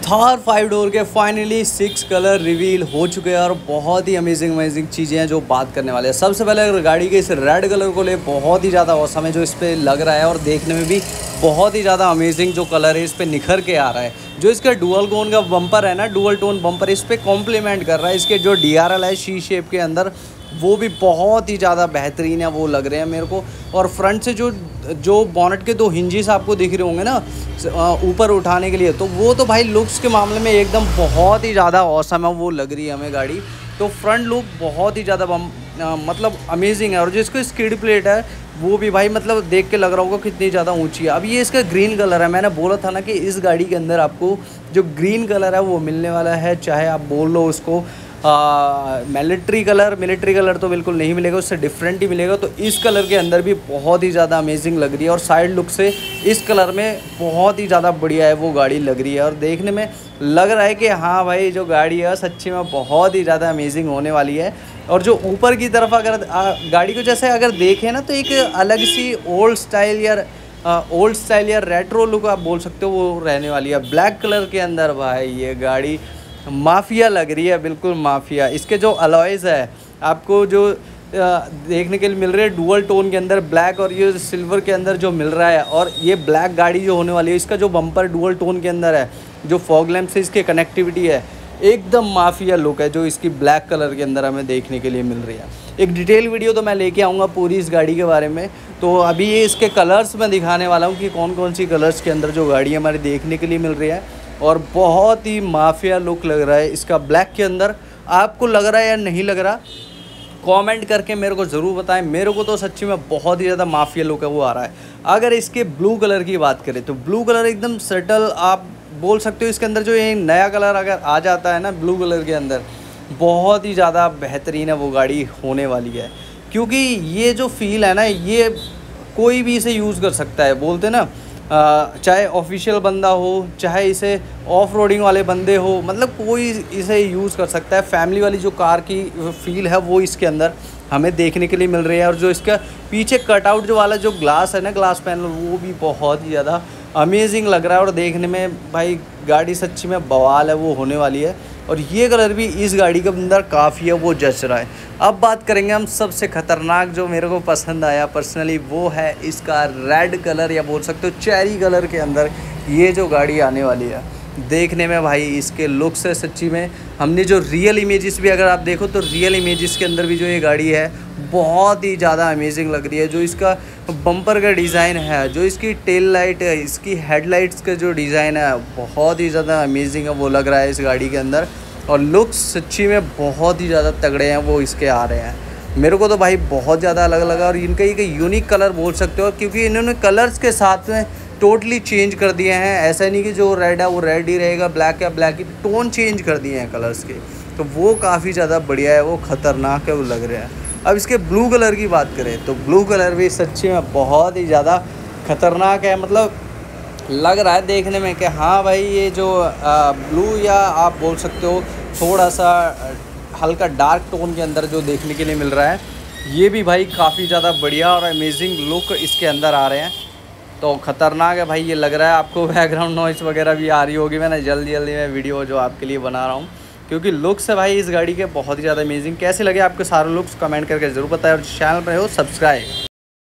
Thar 5 door के finally 6 colour reveal हो चुके हैं और बहुत ही अमेजिंग चीज़ें हैं जो बात करने वाले हैं। सबसे पहले अगर गाड़ी के इस रेड कलर को ले, बहुत ही ज़्यादा औसम है जो इस पर लग रहा है और देखने में भी बहुत ही ज़्यादा अमेजिंग जो कलर है इस पर निखर के आ रहा है। जो इसका डुअल टोन का बम्पर है ना, डुअल टोन बम्पर इस पर कॉम्प्लीमेंट कर रहा है। इसके जो DRL है शी शेप के अंदर वो भी बहुत ही ज़्यादा बेहतरीन है, वो लग रहे हैं मेरे को। और फ्रंट से जो बॉनेट के 2 हिंजेस आपको दिख रहे होंगे ना ऊपर उठाने के लिए, तो वो तो भाई लुक्स के मामले में एकदम बहुत ही ज़्यादा औसम है, वो लग रही है हमें गाड़ी। तो फ्रंट लुक बहुत ही ज़्यादा मतलब अमेजिंग है। और जो इसको स्किड प्लेट है वो भी भाई मतलब देख के लग रहा होगा कितनी ज़्यादा ऊंची है। अब ये इसका ग्रीन कलर है, मैंने बोला था ना कि इस गाड़ी के अंदर आपको जो ग्रीन कलर है वो मिलने वाला है, चाहे आप बोल लो उसको मिलिट्री कलर तो बिल्कुल नहीं मिलेगा, उससे डिफरेंट ही मिलेगा। तो इस कलर के अंदर भी बहुत ही ज़्यादा अमेजिंग लग रही है और साइड लुक से इस कलर में बहुत ही ज़्यादा बढ़िया है वो गाड़ी लग रही है। और देखने में लग रहा है कि हाँ भाई जो गाड़ी है सच्ची में बहुत ही ज़्यादा अमेजिंग होने वाली है। और जो ऊपर की तरफ अगर गाड़ी को जैसे अगर देखें ना, तो एक अलग सी ओल्ड स्टाइल या रेट्रो लुक आप बोल सकते हो वो रहने वाली है। ब्लैक कलर के अंदर भाई ये गाड़ी माफिया लग रही है, बिल्कुल माफिया। इसके जो अलॉयज़ है आपको जो देखने के लिए मिल रहे हैं डुअल टोन के अंदर ब्लैक और ये सिल्वर के अंदर जो मिल रहा है। और ये ब्लैक गाड़ी जो होने वाली है, इसका जो बम्पर डुअल टोन के अंदर है, जो फॉग लैम्प से इसकी कनेक्टिविटी है, एकदम माफिया लुक है जो इसकी ब्लैक कलर के अंदर हमें देखने के लिए मिल रही है। एक डिटेल वीडियो तो मैं लेके आऊँगा पूरी इस गाड़ी के बारे में। तो अभी ये इसके कलर्स मैं दिखाने वाला हूँ कि कौन कौन सी कलर्स के अंदर जो गाड़ी हमारी देखने के लिए मिल रही है। और बहुत ही माफिया लुक लग रहा है इसका ब्लैक के अंदर। आपको लग रहा है या नहीं लग रहा, कमेंट करके मेरे को ज़रूर बताएं। मेरे को तो सच्ची में बहुत ही ज़्यादा माफिया लुक है वो आ रहा है। अगर इसके ब्लू कलर की बात करें तो ब्लू कलर एकदम सटल आप बोल सकते हो। इसके अंदर जो ये नया कलर अगर आ जाता है ना ब्लू कलर के अंदर, बहुत ही ज़्यादा बेहतरीन है वो गाड़ी होने वाली है। क्योंकि ये जो फील है ना, ये कोई भी इसे यूज़ कर सकता है। बोलते ना चाहे ऑफिशियल बंदा हो, चाहे इसे ऑफ रोडिंग वाले बंदे हो, मतलब कोई इसे यूज़ कर सकता है। फैमिली वाली जो कार की फील है वो इसके अंदर हमें देखने के लिए मिल रही है। और जो इसका पीछे कटआउट जो वाला जो ग्लास है ना, ग्लास पैनल, वो भी बहुत ही ज़्यादा अमेजिंग लग रहा है। और देखने में भाई गाड़ी सच्ची में बवाल है वो होने वाली है। और ये कलर भी इस गाड़ी के अंदर काफ़ी है, वो जच रहा है। अब बात करेंगे हम सबसे ख़तरनाक जो मेरे को पसंद आया पर्सनली, वो है इसका रेड कलर या बोल सकते हो चेरी कलर के अंदर ये जो गाड़ी आने वाली है। देखने में भाई इसके लुक से सच्ची में हमने जो रियल इमेजेस भी अगर आप देखो तो रियल इमेजेस के अंदर भी जो ये गाड़ी है बहुत ही ज़्यादा अमेजिंग लग रही है। जो इसका बम्पर का डिज़ाइन है, जो इसकी टेल लाइट है, इसकी हेडलाइट्स का जो डिज़ाइन है बहुत ही ज़्यादा अमेजिंग है वो लग रहा है इस गाड़ी के अंदर। और लुक्स सच्ची में बहुत ही ज़्यादा तगड़े हैं वो इसके आ रहे हैं। मेरे को तो भाई बहुत ज़्यादा अलग लगा। और इनका एक यूनिक कलर बोल सकते हो, क्योंकि इन्होंने कलर्स के साथ में टोटली चेंज कर दिए हैं। ऐसा नहीं कि जो रेड है वो रेड ही रहेगा, ब्लैक है ब्लैक ही, टोन चेंज कर दिए हैं कलर्स के। तो वो काफ़ी ज़्यादा बढ़िया है, वो ख़तरनाक है वो लग रहा है। अब इसके ब्लू कलर की बात करें तो ब्लू कलर भी सच्ची में बहुत ही ज़्यादा ख़तरनाक है। मतलब लग रहा है देखने में कि हाँ भाई ये जो ब्लू या आप बोल सकते हो थोड़ा सा हल्का डार्क टोन के अंदर जो देखने के लिए मिल रहा है, ये भी भाई काफ़ी ज़्यादा बढ़िया और अमेजिंग लुक इसके अंदर आ रहे हैं। तो ख़तरनाक है भाई ये लग रहा है। आपको बैकग्राउंड नॉइस वगैरह भी आ रही होगी, मैंने जल्दी में वीडियो जो आपके लिए बना रहा हूँ, क्योंकि लुक्स है भाई इस गाड़ी के बहुत ही ज़्यादा अमेजिंग। कैसे लगे आपके सारे लुक्स कमेंट करके ज़रूर बताएं और चैनल पर हो सब्सक्राइब।